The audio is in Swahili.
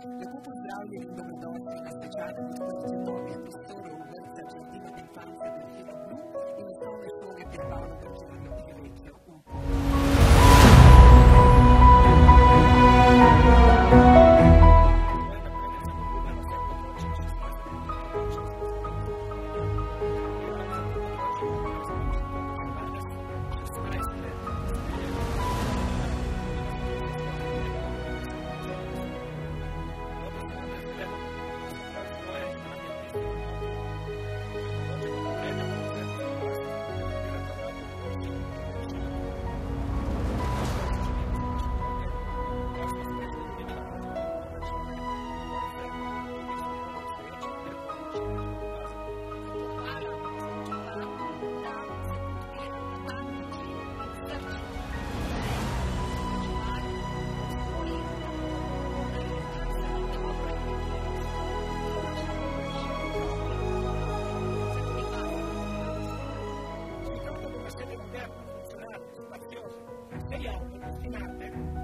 Lepo pozdravljeni in dobrodošli na svečanem odprtju nove prostore v vrtca Črtina Infance Delfino Blu in osnovne šole pri Pavlu Državlju in Rekijo Upo. Spazioso, seriale, affascinante,